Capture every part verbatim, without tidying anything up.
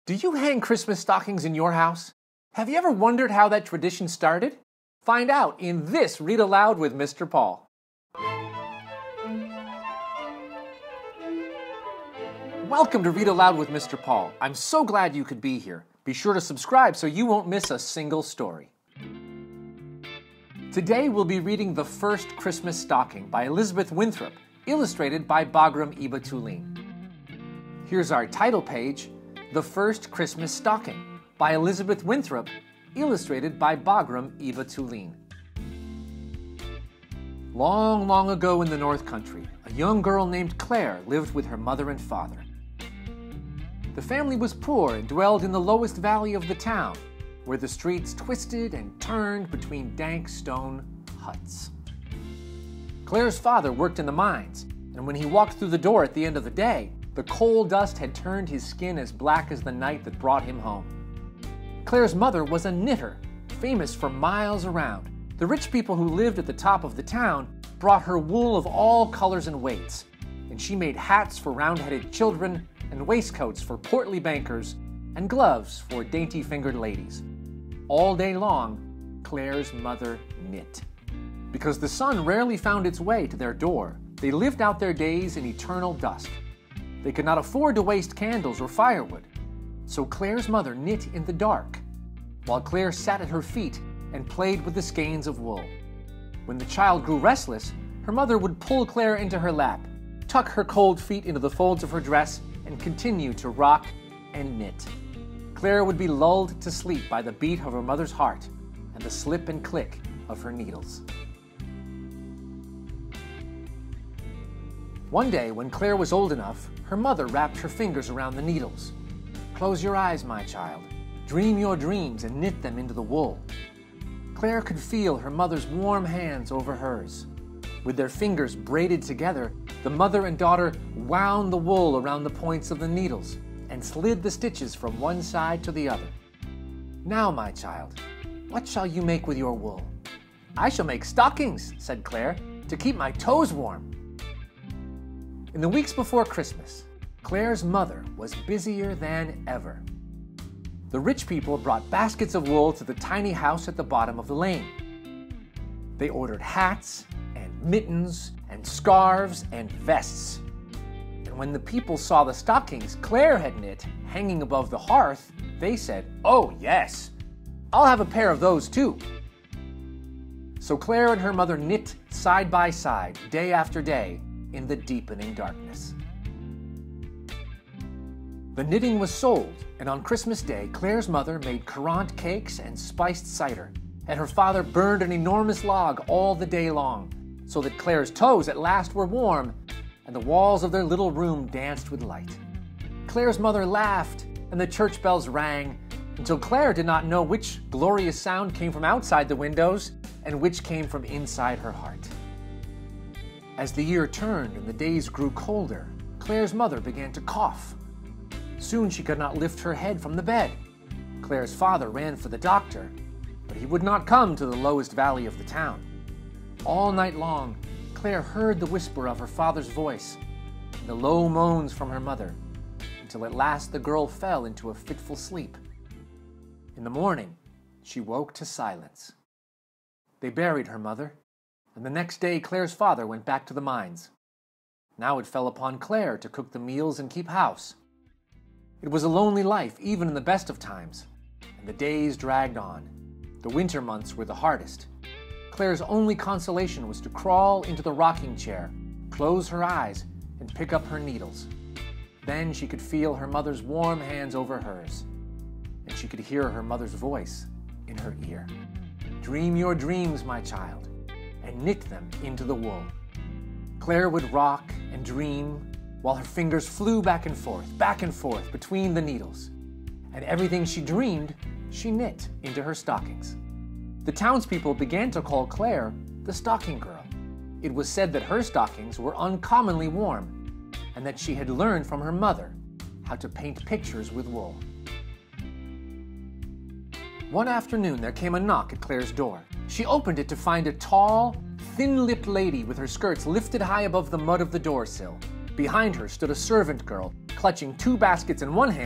Do you hang Christmas stockings in your house? Have you ever wondered how that tradition started? Find out in this Read Aloud with Mister Paul. Welcome to Read Aloud with Mister Paul. I'm so glad you could be here. Be sure to subscribe so you won't miss a single story. Today we'll be reading The First Christmas Stocking by Elizabeth Winthrop, illustrated by Bagram Ibatoulline. Here's our title page, The First Christmas Stocking by Elizabeth Winthrop, illustrated by Bagram Ibatoulline. Long, long ago in the North Country, a young girl named Claire lived with her mother and father. The family was poor and dwelled in the lowest valley of the town, where the streets twisted and turned between dank stone huts. Claire's father worked in the mines, and when he walked through the door at the end of the day, the coal dust had turned his skin as black as the night that brought him home. Claire's mother was a knitter, famous for miles around. The rich people who lived at the top of the town brought her wool of all colors and weights, and she made hats for round-headed children and waistcoats for portly bankers and gloves for dainty-fingered ladies. All day long, Claire's mother knit. Because the sun rarely found its way to their door, they lived out their days in eternal dust. They could not afford to waste candles or firewood, so Claire's mother knit in the dark, while Claire sat at her feet and played with the skeins of wool. When the child grew restless, her mother would pull Claire into her lap, tuck her cold feet into the folds of her dress, and continue to rock and knit. Claire would be lulled to sleep by the beat of her mother's heart and the slip and click of her needles. One day, when Claire was old enough, her mother wrapped her fingers around the needles. "Close your eyes, my child. Dream your dreams and knit them into the wool." Claire could feel her mother's warm hands over hers. With their fingers braided together, the mother and daughter wound the wool around the points of the needles and slid the stitches from one side to the other. "Now, my child, what shall you make with your wool?" "I shall make stockings," said Claire, "to keep my toes warm." In the weeks before Christmas, Claire's mother was busier than ever. The rich people brought baskets of wool to the tiny house at the bottom of the lane. They ordered hats and mittens and scarves and vests. And when the people saw the stockings Claire had knit hanging above the hearth, they said, "Oh yes, I'll have a pair of those too." So Claire and her mother knit side by side, day after day, in the deepening darkness. The knitting was sold, and on Christmas Day, Claire's mother made currant cakes and spiced cider, and her father burned an enormous log all the day long, so that Claire's toes at last were warm, and the walls of their little room danced with light. Claire's mother laughed, and the church bells rang, until Claire did not know which glorious sound came from outside the windows and which came from inside her heart. As the year turned and the days grew colder, Claire's mother began to cough. Soon she could not lift her head from the bed. Claire's father ran for the doctor, but he would not come to the lowest valley of the town. All night long, Claire heard the whisper of her father's voice and the low moans from her mother, until at last the girl fell into a fitful sleep. In the morning, she woke to silence. They buried her mother, and the next day Claire's father went back to the mines. Now it fell upon Claire to cook the meals and keep house. It was a lonely life, even in the best of times, and the days dragged on. The winter months were the hardest. Claire's only consolation was to crawl into the rocking chair, close her eyes, and pick up her needles. Then she could feel her mother's warm hands over hers, and she could hear her mother's voice in her ear. "Dream your dreams, my child, and knit them into the wool." Claire would rock and dream while her fingers flew back and forth, back and forth between the needles. And everything she dreamed, she knit into her stockings. The townspeople began to call Claire the stocking girl. It was said that her stockings were uncommonly warm, and that she had learned from her mother how to paint pictures with wool. One afternoon there came a knock at Claire's door. She opened it to find a tall, thin-lipped lady with her skirts lifted high above the mud of the doorsill. Behind her stood a servant girl, clutching two baskets in one hand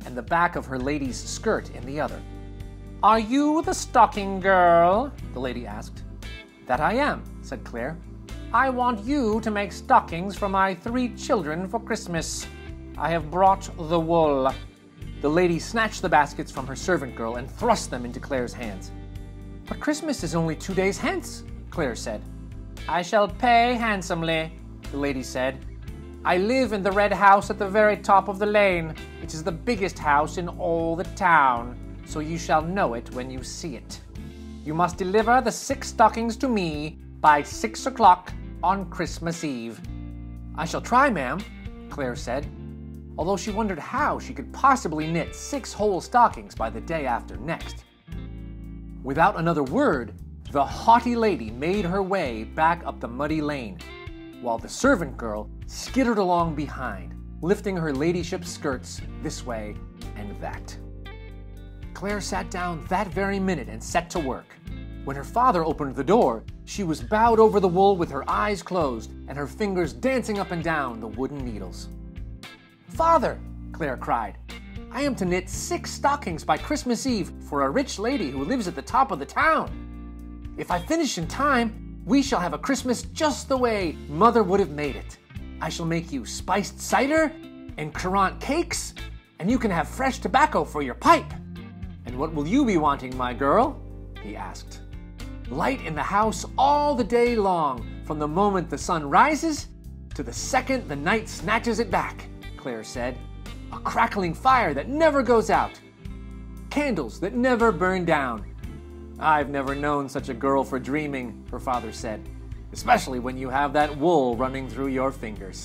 and the back of her lady's skirt in the other. "Are you the stocking girl?" the lady asked. "That I am," said Claire. "I want you to make stockings for my three children for Christmas. I have brought the wool." The lady snatched the baskets from her servant girl and thrust them into Claire's hands. "But Christmas is only two days hence," Claire said. "I shall pay handsomely," the lady said. "I live in the red house at the very top of the lane, which is the biggest house in all the town, so you shall know it when you see it. You must deliver the six stockings to me by six o'clock on Christmas Eve." "I shall try, ma'am," Claire said, although she wondered how she could possibly knit six whole stockings by the day after next. Without another word, the haughty lady made her way back up the muddy lane, while the servant girl skittered along behind, lifting her ladyship's skirts this way and that. Claire sat down that very minute and set to work. When her father opened the door, she was bowed over the wool with her eyes closed and her fingers dancing up and down the wooden needles. "Father," Claire cried, "I am to knit six stockings by Christmas Eve for a rich lady who lives at the top of the town. If I finish in time, we shall have a Christmas just the way Mother would have made it. I shall make you spiced cider and currant cakes, and you can have fresh tobacco for your pipe. And what will you be wanting, my girl?" he asked. "Light in the house all the day long, from the moment the sun rises to the second the night snatches it back," Claire said. "A crackling fire that never goes out. Candles that never burn down. I've never known such a girl for dreaming," her father said, "especially when you have that wool running through your fingers."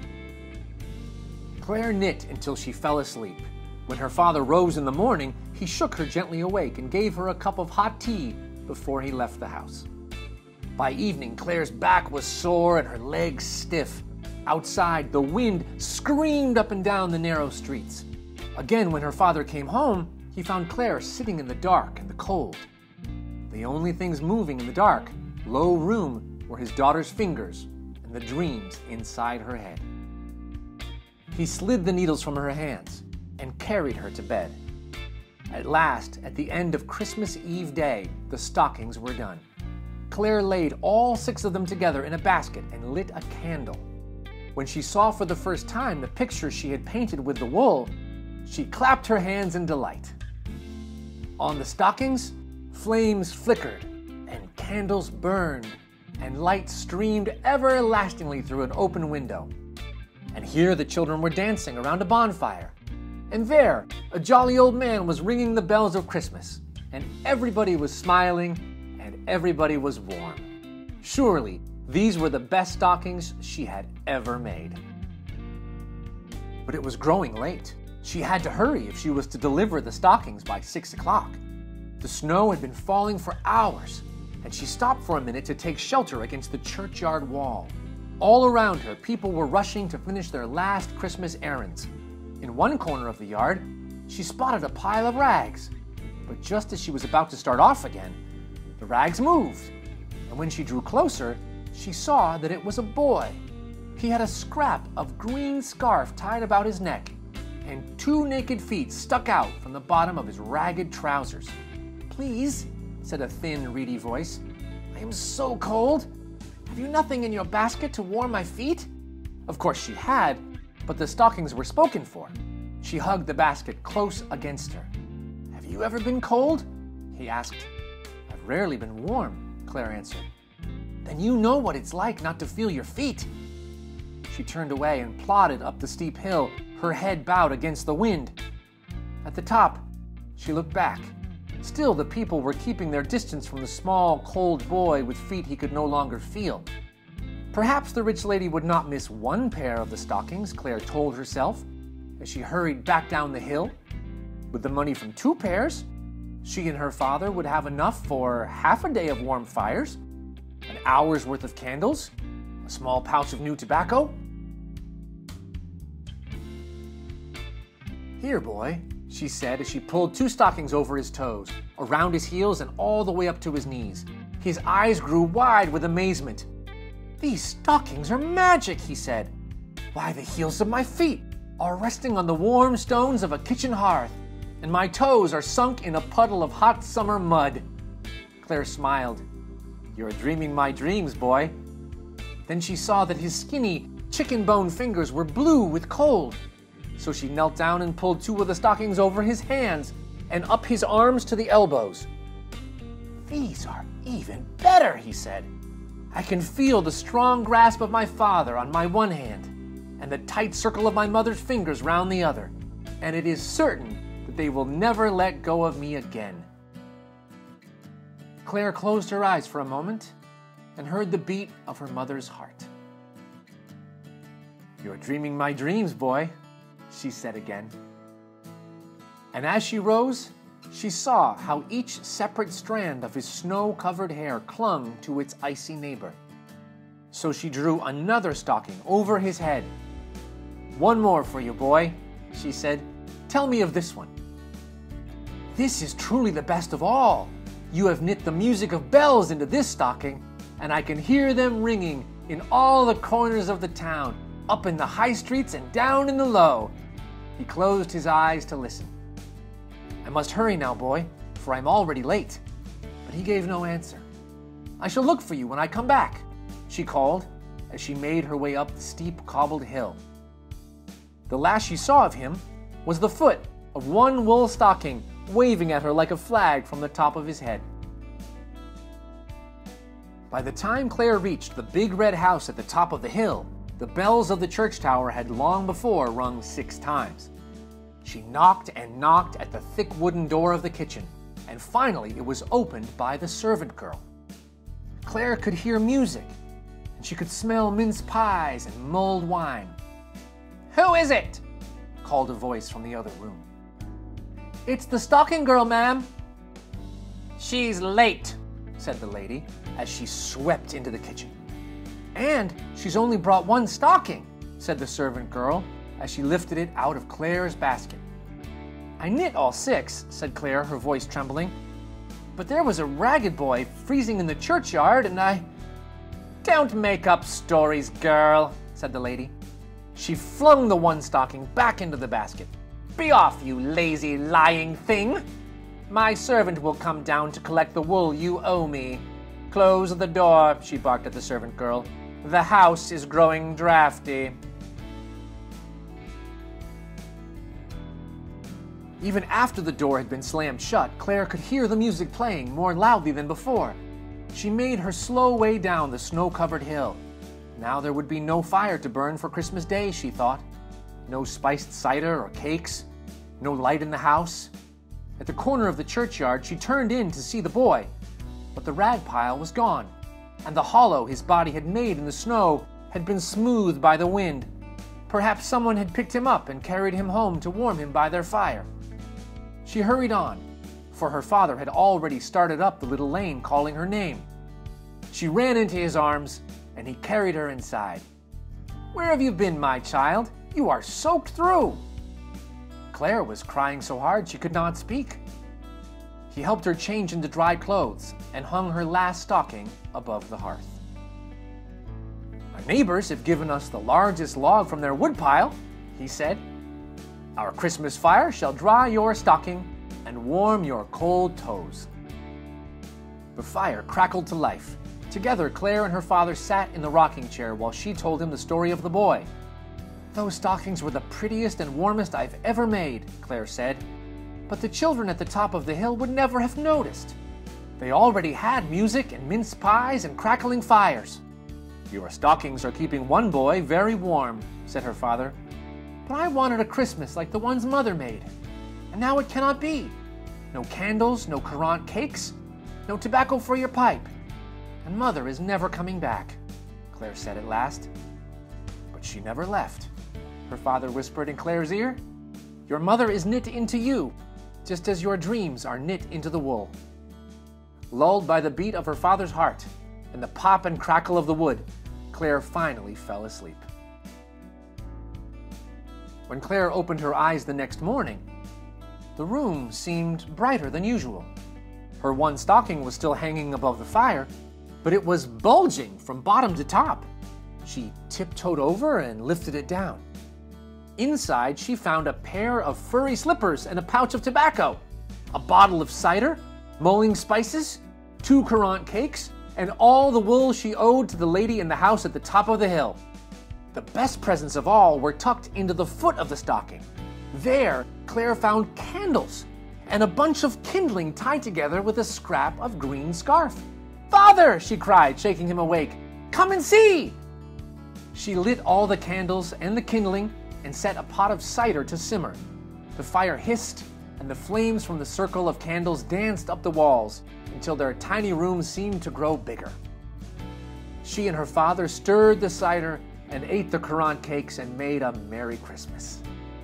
Claire knit until she fell asleep. When her father rose in the morning, he shook her gently awake and gave her a cup of hot tea before he left the house. By evening, Claire's back was sore and her legs stiff. Outside, the wind screamed up and down the narrow streets. Again, when her father came home, he found Claire sitting in the dark and the cold. The only things moving in the dark, low room were his daughter's fingers and the dreams inside her head. He slid the needles from her hands and carried her to bed. At last, at the end of Christmas Eve day, the stockings were done. Claire laid all six of them together in a basket and lit a candle. When she saw for the first time the picture she had painted with the wool, she clapped her hands in delight. On the stockings, flames flickered and candles burned and light streamed everlastingly through an open window. And here the children were dancing around a bonfire. And there, a jolly old man was ringing the bells of Christmas, and everybody was smiling and everybody was warm. Surely, these were the best stockings she had ever made. But it was growing late. She had to hurry if she was to deliver the stockings by six o'clock. The snow had been falling for hours, and she stopped for a minute to take shelter against the churchyard wall. All around her, people were rushing to finish their last Christmas errands. In one corner of the yard, she spotted a pile of rags. But just as she was about to start off again, the rags moved, and when she drew closer, she saw that it was a boy. He had a scrap of green scarf tied about his neck, and two naked feet stuck out from the bottom of his ragged trousers. "Please," said a thin, reedy voice, "I am so cold. Have you nothing in your basket to warm my feet?" Of course she had, but the stockings were spoken for. She hugged the basket close against her. "Have you ever been cold?" he asked. "I've rarely been warm," Claire answered. "Then you know what it's like not to feel your feet." She turned away and plodded up the steep hill, her head bowed against the wind. At the top, she looked back. Still, the people were keeping their distance from the small, cold boy with feet he could no longer feel. Perhaps the rich lady would not miss one pair of the stockings, Claire told herself, as she hurried back down the hill. With the money from two pairs, she and her father would have enough for half a day of warm fires, an hour's worth of candles, a small pouch of new tobacco. "Here, boy," she said as she pulled two stockings over his toes, around his heels and all the way up to his knees. His eyes grew wide with amazement. "These stockings are magic," he said. "Why, the heels of my feet are resting on the warm stones of a kitchen hearth, and my toes are sunk in a puddle of hot summer mud." Claire smiled. "You're dreaming my dreams, boy." Then she saw that his skinny, chicken bone fingers were blue with cold. So she knelt down and pulled two of the stockings over his hands and up his arms to the elbows. "These are even better," he said. "I can feel the strong grasp of my father on my one hand and the tight circle of my mother's fingers round the other, and it is certain that they will never let go of me again." Claire closed her eyes for a moment and heard the beat of her mother's heart. "You're dreaming my dreams, boy," she said again. And as she rose, she saw how each separate strand of his snow-covered hair clung to its icy neighbor. So she drew another stocking over his head. "One more for you, boy," she said. "Tell me of this one." "This is truly the best of all. You have knit the music of bells into this stocking, and I can hear them ringing in all the corners of the town, up in the high streets and down in the low." He closed his eyes to listen. "I must hurry now, boy, for I'm already late." But he gave no answer. "I shall look for you when I come back," she called as she made her way up the steep cobbled hill. The last she saw of him was the foot of one wool stocking waving at her like a flag from the top of his head. By the time Claire reached the big red house at the top of the hill, the bells of the church tower had long before rung six times. She knocked and knocked at the thick wooden door of the kitchen, and finally it was opened by the servant girl. Claire could hear music, and she could smell mince pies and mulled wine. "Who is it?" called a voice from the other room. "It's the stocking girl, ma'am." "She's late," said the lady as she swept into the kitchen. "And she's only brought one stocking," said the servant girl as she lifted it out of Claire's basket. "I knit all six," said Claire, her voice trembling. "But there was a ragged boy freezing in the churchyard, and I—" "Don't make up stories, girl," said the lady. She flung the one stocking back into the basket. "Be off, you lazy, lying thing! My servant will come down to collect the wool you owe me. Close the door," she barked at the servant girl. "The house is growing drafty." Even after the door had been slammed shut, Claire could hear the music playing more loudly than before. She made her slow way down the snow-covered hill. Now there would be no fire to burn for Christmas Day, she thought. No spiced cider or cakes. No light in the house. At the corner of the churchyard, she turned in to see the boy, but the rag pile was gone, and the hollow his body had made in the snow had been smoothed by the wind. Perhaps someone had picked him up and carried him home to warm him by their fire. She hurried on, for her father had already started up the little lane calling her name. She ran into his arms, and he carried her inside. "Where have you been, my child? You are soaked through." Claire was crying so hard she could not speak. He helped her change into dry clothes and hung her last stocking above the hearth. "Our neighbors have given us the largest log from their woodpile," he said. "Our Christmas fire shall dry your stocking and warm your cold toes." The fire crackled to life. Together, Claire and her father sat in the rocking chair while she told him the story of the boy. "Those stockings were the prettiest and warmest I've ever made," Claire said. "But the children at the top of the hill would never have noticed. They already had music and mince pies and crackling fires." "Your stockings are keeping one boy very warm," said her father. "But I wanted a Christmas like the ones Mother made. And now it cannot be. No candles, no currant cakes, no tobacco for your pipe. And Mother is never coming back," Claire said at last. "But she never left," her father whispered in Claire's ear. "Your mother is knit into you, just as your dreams are knit into the wool." Lulled by the beat of her father's heart and the pop and crackle of the wood, Claire finally fell asleep. When Claire opened her eyes the next morning, the room seemed brighter than usual. Her one stocking was still hanging above the fire, but it was bulging from bottom to top. She tiptoed over and lifted it down. Inside, she found a pair of furry slippers and a pouch of tobacco, a bottle of cider, mulling spices, two currant cakes, and all the wool she owed to the lady in the house at the top of the hill. The best presents of all were tucked into the foot of the stocking. There, Claire found candles and a bunch of kindling tied together with a scrap of green scarf. "Father!" she cried, shaking him awake. "Come and see!" She lit all the candles and the kindling and set a pot of cider to simmer. The fire hissed, and the flames from the circle of candles danced up the walls until their tiny room seemed to grow bigger. She and her father stirred the cider and ate the currant cakes and made a Merry Christmas.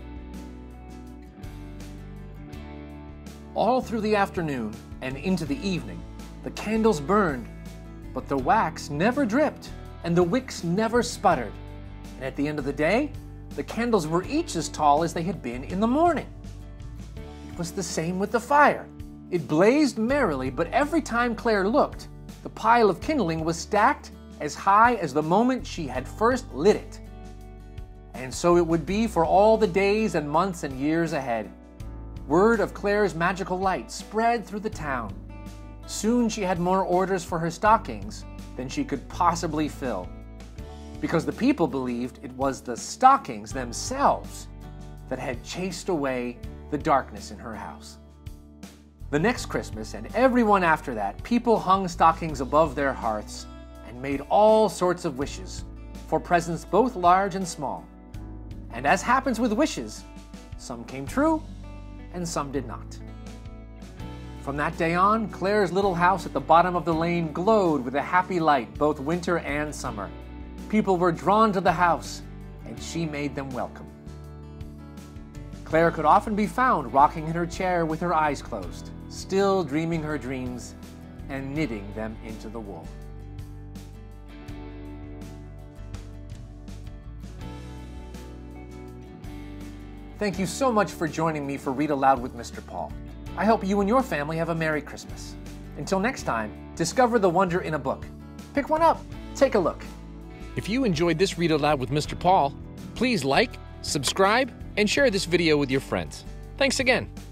All through the afternoon and into the evening, the candles burned, but the wax never dripped and the wicks never sputtered. And at the end of the day, the candles were each as tall as they had been in the morning. It was the same with the fire. It blazed merrily, but every time Claire looked, the pile of kindling was stacked as high as the moment she had first lit it. And so it would be for all the days and months and years ahead. Word of Claire's magical light spread through the town. Soon she had more orders for her stockings than she could possibly fill, because the people believed it was the stockings themselves that had chased away the darkness in her house. The next Christmas and every one after that, people hung stockings above their hearths and made all sorts of wishes for presents both large and small. And as happens with wishes, some came true and some did not. From that day on, Claire's little house at the bottom of the lane glowed with a happy light both winter and summer. People were drawn to the house, and she made them welcome. Claire could often be found rocking in her chair with her eyes closed, still dreaming her dreams and knitting them into the wool. Thank you so much for joining me for Read Aloud with Mister Paul. I hope you and your family have a Merry Christmas. Until next time, discover the wonder in a book. Pick one up, take a look. If you enjoyed this Read Aloud with Mister Paul, please like, subscribe, and share this video with your friends. Thanks again.